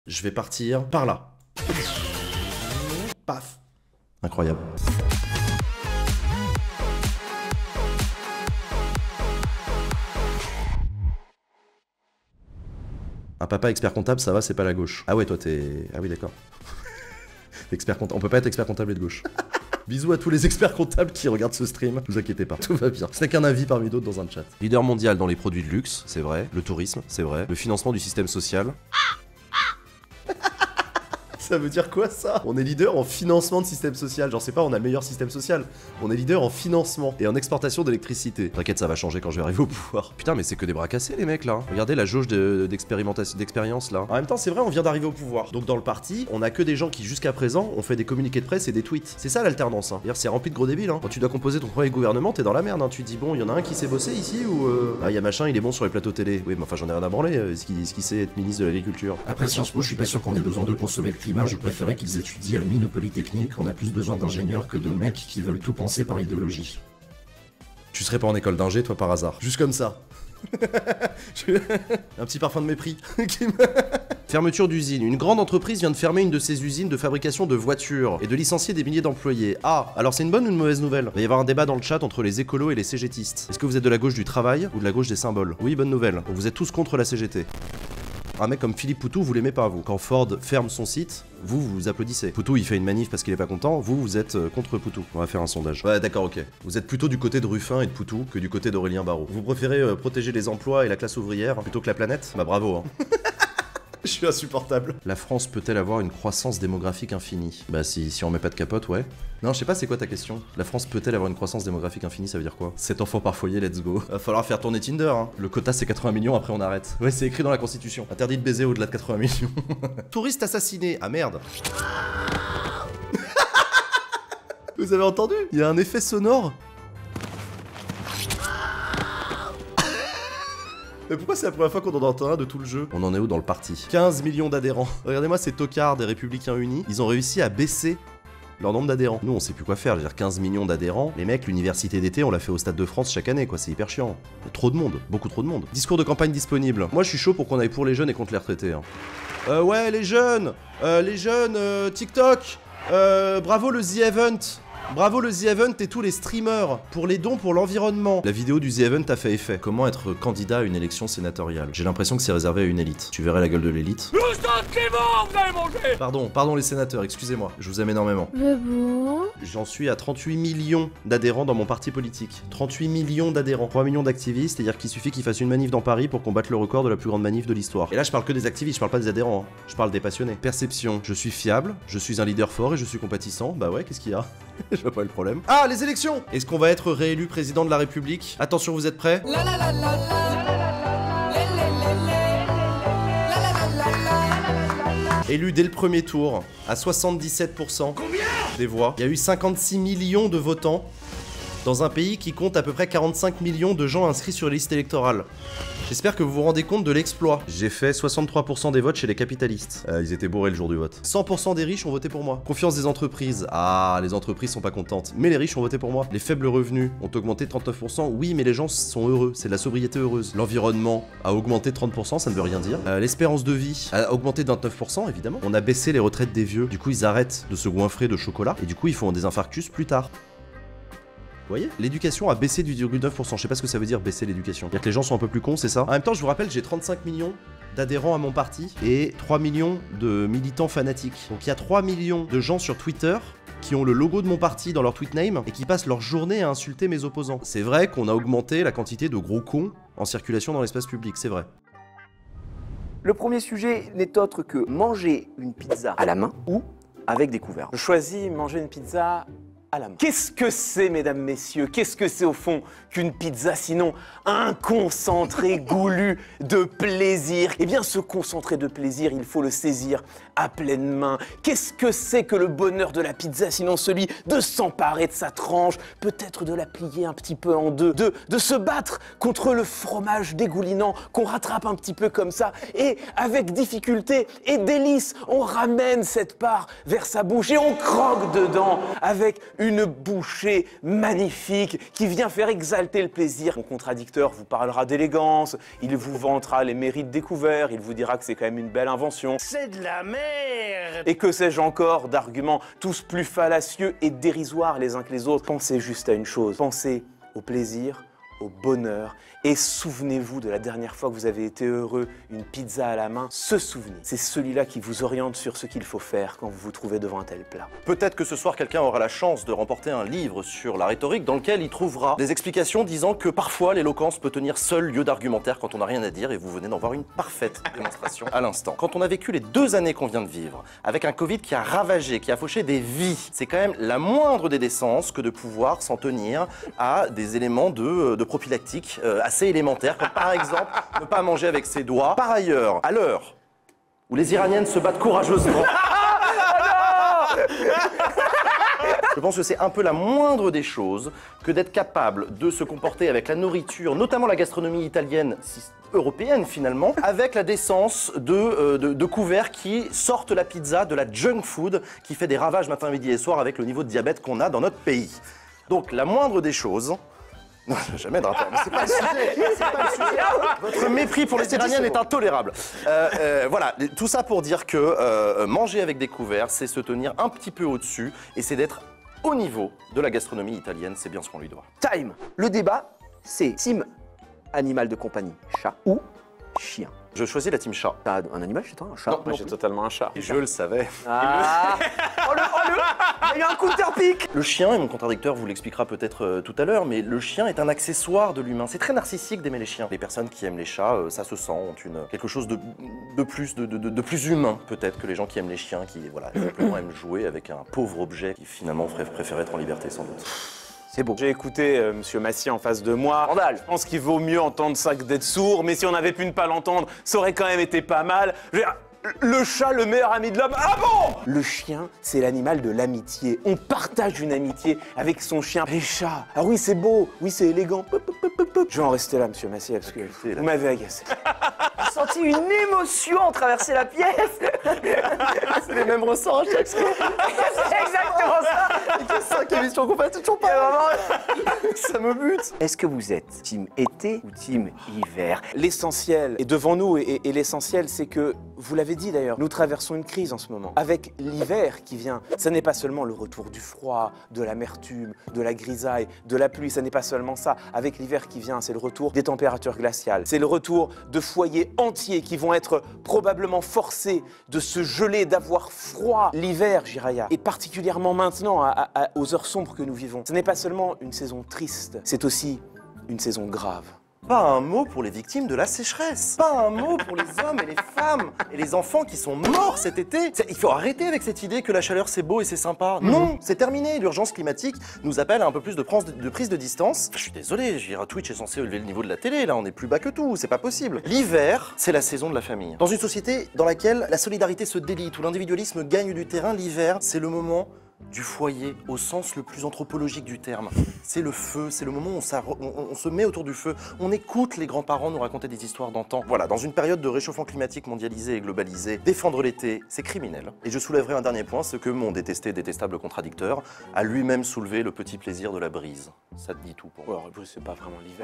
Je vais partir par là. Paf. Incroyable. Un papa expert comptable, ça va, c'est pas la gauche. Ah ouais, toi t'es... Ah oui, d'accord. Expert comptable. On peut pas être expert comptable et de gauche. Bisous à tous les experts comptables qui regardent ce stream. Ne vous inquiétez pas, tout va bien. Ce n'est qu'un avis parmi d'autres dans un chat. Leader mondial dans les produits de luxe, c'est vrai. Le tourisme, c'est vrai. Le financement du système social. Ça veut dire quoi ça? On est leader en financement de système social. Genre c'est pas on a le meilleur système social. On est leader en financement et en exportation d'électricité. T'inquiète, ça va changer quand je vais arriver au pouvoir. Putain mais c'est que des bras cassés les mecs là. Regardez la jauge d'expérience là. En même temps c'est vrai on vient d'arriver au pouvoir. Donc dans le parti, on a que des gens qui jusqu'à présent ont fait des communiqués de presse et des tweets. C'est ça l'alternance. D'ailleurs c'est rempli de gros débiles. Quand tu dois composer ton premier gouvernement, t'es dans la merde. Tu te dis bon, il y en a un qui sait bosser ici ou ah y a machin, il est bon sur les plateaux télé. Oui mais enfin j'en ai rien à branler. Est-ce qu'il sait être ministre de l'agriculture? Après Sciences Po, je suis pas sûr qu'on ait besoin de consommer le climat. Je préférais qu'ils étudient à la mine polytechnique. On a plus besoin d'ingénieurs que de mecs qui veulent tout penser par idéologie. Tu serais pas en école d'ingé toi par hasard? Juste comme ça. Un petit parfum de mépris. Fermeture d'usine. Une grande entreprise vient de fermer une de ses usines de fabrication de voitures et de licencier des milliers d'employés. Ah, alors c'est une bonne ou une mauvaise nouvelle? Il va y avoir un débat dans le chat entre les écolos et les CGTistes. Est-ce que vous êtes de la gauche du travail ou de la gauche des symboles? Oui, bonne nouvelle. Donc vous êtes tous contre la CGT. Un mec comme Philippe Poutou, vous l'aimez pas, vous. Quand Ford ferme son site, vous applaudissez. Poutou, il fait une manif parce qu'il est pas content, vous êtes contre Poutou. On va faire un sondage. Ouais, d'accord, ok. Vous êtes plutôt du côté de Ruffin et de Poutou que du côté d'Aurélien Barraud. Vous préférez protéger les emplois et la classe ouvrière plutôt que la planète? Bah bravo, hein. Je suis insupportable. La France peut-elle avoir une croissance démographique infinie? Bah si on met pas de capote, ouais. Non, je sais pas c'est quoi ta question. La France peut-elle avoir une croissance démographique infinie, ça veut dire quoi? 7 enfants par foyer, let's go. Va falloir faire tourner Tinder, hein. Le quota c'est 80 millions, après on arrête. Ouais, c'est écrit dans la constitution. Interdit de baiser au-delà de 80 millions. Touriste assassiné. Ah merde. Vous avez entendu? Il y a un effet sonore. Mais pourquoi c'est la première fois qu'on en entend un de tout le jeu? On en est où dans le parti? 15 millions d'adhérents. Regardez-moi ces tocards des Républicains Unis. Ils ont réussi à baisser leur nombre d'adhérents. Nous, on sait plus quoi faire. Je veux dire, 15 millions d'adhérents. Les mecs, l'université d'été, on l'a fait au Stade de France chaque année, quoi. C'est hyper chiant. Il y a trop de monde. Beaucoup trop de monde. Discours de campagne disponible. Moi, je suis chaud pour qu'on aille pour les jeunes et contre les retraités. Hein. Ouais, les jeunes, TikTok. Bravo le The Event. Bravo le The Event et tous les streamers pour les dons pour l'environnement. La vidéo du The Event a fait effet. Comment être candidat à une élection sénatoriale? J'ai l'impression que c'est réservé à une élite. Tu verrais la gueule de l'élite. Vous allez manger. Pardon les sénateurs, excusez-moi. Je vous aime énormément. Mais bon... J'en suis à 38 millions d'adhérents dans mon parti politique. 38 millions d'adhérents. 3 millions d'activistes, c'est-à-dire qu'il suffit qu'ils fassent une manif dans Paris pour qu'on batte le record de la plus grande manif de l'histoire. Et là, je parle que des activistes, je parle pas des adhérents. Hein. Je parle des passionnés. Perception. Je suis fiable, je suis un leader fort et je suis compatissant. Bah ouais, qu'est-ce qu'il y a? Je vois pas le problème. Ah, les élections! Est-ce qu'on va être réélu président de la République? Attention, vous êtes prêts? Élu dès le premier tour, à 77% des voix. Il y a eu 56 millions de votants dans un pays qui compte à peu près 45 millions de gens inscrits sur les listes électorales. J'espère que vous vous rendez compte de l'exploit. J'ai fait 63% des votes chez les capitalistes. Ils étaient bourrés le jour du vote. 100% des riches ont voté pour moi. Confiance des entreprises. Ah, les entreprises sont pas contentes. Mais les riches ont voté pour moi. Les faibles revenus ont augmenté de 39%. Oui, mais les gens sont heureux. C'est de la sobriété heureuse. L'environnement a augmenté de 30%, ça ne veut rien dire. L'espérance de vie a augmenté de 29%, évidemment. On a baissé les retraites des vieux. Du coup, ils arrêtent de se goinfrer de chocolat. Et du coup, ils font des infarctus plus tard. Vous voyez? L'éducation a baissé du 2,9%. Je sais pas ce que ça veut dire baisser l'éducation. C'est-à-dire que les gens sont un peu plus cons, c'est ça? En même temps, je vous rappelle, j'ai 35 millions d'adhérents à mon parti et 3 millions de militants fanatiques. Donc il y a 3 millions de gens sur Twitter qui ont le logo de mon parti dans leur tweet name et qui passent leur journée à insulter mes opposants. C'est vrai qu'on a augmenté la quantité de gros cons en circulation dans l'espace public, c'est vrai. Le premier sujet n'est autre que manger une pizza à la main ou avec des couverts. Je choisis manger une pizza à la main. Qu'est-ce que c'est, mesdames, messieurs? Qu'est-ce que c'est au fond qu'une pizza sinon un concentré goulu de plaisir? Eh bien, ce concentré de plaisir, il faut le saisir à pleine main. Qu'est-ce que c'est que le bonheur de la pizza sinon celui de s'emparer de sa tranche, peut-être de la plier un petit peu en deux, de se battre contre le fromage dégoulinant qu'on rattrape un petit peu comme ça et avec difficulté et délice, on ramène cette part vers sa bouche et on croque dedans avec une bouchée magnifique qui vient faire exalter le plaisir. Mon contradicteur vous parlera d'élégance, il vous vantera les mérites découverts, il vous dira que c'est quand même une belle invention. C'est de la merde! Et que sais-je encore d'arguments tous plus fallacieux et dérisoires les uns que les autres. Pensez juste à une chose, pensez au plaisir, au bonheur, et souvenez-vous de la dernière fois que vous avez été heureux, une pizza à la main. Ce souvenir, c'est celui-là qui vous oriente sur ce qu'il faut faire quand vous vous trouvez devant un tel plat. Peut-être que ce soir, quelqu'un aura la chance de remporter un livre sur la rhétorique dans lequel il trouvera des explications disant que parfois l'éloquence peut tenir seul lieu d'argumentaire quand on n'a rien à dire, et vous venez d'en voir une parfaite démonstration à l'instant. Quand on a vécu les 2 années qu'on vient de vivre, avec un Covid qui a ravagé, qui a fauché des vies, c'est quand même la moindre des décences que de pouvoir s'en tenir à des éléments de prophylactique assez élémentaires, comme par exemple ne pas manger avec ses doigts. Par ailleurs, à l'heure où les Iraniennes se battent courageusement, je pense que c'est un peu la moindre des choses que d'être capable de se comporter avec la nourriture, notamment la gastronomie italienne, européenne finalement, avec la décence de couverts qui sortent la pizza de la junk food qui fait des ravages matin, midi et soir avec le niveau de diabète qu'on a dans notre pays. Donc la moindre des choses... Non, jamais de rapport, mais c'est pas le sujet, c'est pas le sujet. Votre mépris pour les Iraniennes est intolérable. Voilà, tout ça pour dire que manger avec des couverts, c'est se tenir un petit peu au-dessus et c'est d'être au niveau de la gastronomie italienne, c'est bien ce qu'on lui doit. Time. Le débat, c'est team animal de compagnie, chat ou chien. Je choisis la team chat. T'as un animal chez toi, un chat? Non, moi j'ai totalement un chat. Et je le savais. Ah. Il y a eu un counterpick. Le chien, et mon contradicteur vous l'expliquera peut-être tout à l'heure, mais le chien est un accessoire de l'humain. C'est très narcissique d'aimer les chiens. Les personnes qui aiment les chats, ça se sent, ont quelque chose de plus humain peut-être que les gens qui aiment les chiens, qui voilà, simplement aiment jouer avec un pauvre objet qui finalement préfère être en liberté sans doute. C'est beau. J'ai écouté Monsieur Massy en face de moi. Scandale. Je pense qu'il vaut mieux entendre ça que d'être sourd, mais si on avait pu ne pas l'entendre, ça aurait quand même été pas mal. Le chat, le meilleur ami de l'homme. Ah bon? Le chien, c'est l'animal de l'amitié. On partage une amitié avec son chien. Les chats, ah oui, c'est beau, oui, c'est élégant. Je vais en rester là, Monsieur Massy, parce que vous m'avez agacé. J'ai senti une émotion traverser la pièce. C'est les mêmes ressorts à chaque fois. C'est exactement ça. Et que 5 émissions qu'on fait, c'est toujours pas ça me bute. Est-ce que vous êtes team été ou team hiver? L'essentiel est devant nous et l'essentiel, c'est que, vous l'avez dit d'ailleurs, nous traversons une crise en ce moment. Avec l'hiver qui vient, ça n'est pas seulement le retour du froid, de l'amertume, de la grisaille, de la pluie, ça n'est pas seulement ça. Avec l'hiver qui vient, c'est le retour des températures glaciales. C'est le retour de foyers entiers qui vont être probablement forcés de se geler, d'avoir froid. L'hiver, Jiraya, et particulièrement maintenant, aux heures sombres que nous vivons, ce n'est pas seulement une saison triste, c'est aussi une saison grave. Pas un mot pour les victimes de la sécheresse. Pas un mot pour les hommes et les femmes et les enfants qui sont morts cet été. Il faut arrêter avec cette idée que la chaleur c'est beau et c'est sympa. Non, c'est terminé. L'urgence climatique nous appelle à un peu plus de prise de distance. Je suis désolé, je veux dire, Twitch est censé élever le niveau de la télé. Là, on est plus bas que tout. C'est pas possible. L'hiver, c'est la saison de la famille. Dans une société dans laquelle la solidarité se délite, où l'individualisme gagne du terrain, l'hiver, c'est le moment du foyer, au sens le plus anthropologique du terme. C'est le feu, c'est le moment où on se met autour du feu, on écoute les grands-parents nous raconter des histoires d'antan. Voilà, dans une période de réchauffement climatique mondialisé et globalisé, défendre l'été, c'est criminel. Et je soulèverai un dernier point, c'est que mon détestable contradicteur a lui-même soulevé le petit plaisir de la brise. Ça te dit tout pour moi. Ouais, c'est pas vraiment l'hiver.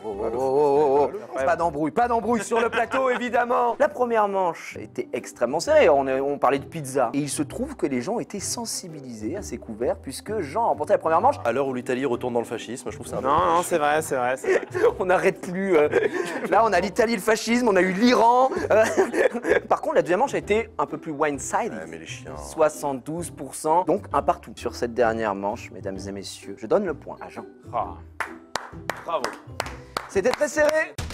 Pas d'embrouille sur le plateau, évidemment. La première manche était extrêmement serrée. On parlait de pizza. Et il se trouve que les gens étaient sensibilisés à ces couverts, puisque Jean a remporté la première manche. À l'heure où l'Italie retourne dans le fascisme, je trouve ça un peu... Non, c'est vrai. On n'arrête plus. Là, on a l'Italie, le fascisme, on a eu l'Iran. Par contre, la deuxième manche a été un peu plus one-sided. Ouais, mais les chiens... 72%. Donc, un partout. Sur cette dernière manche, mesdames et messieurs, je donne le point à Jean. Ah. Bravo. C'était très serré.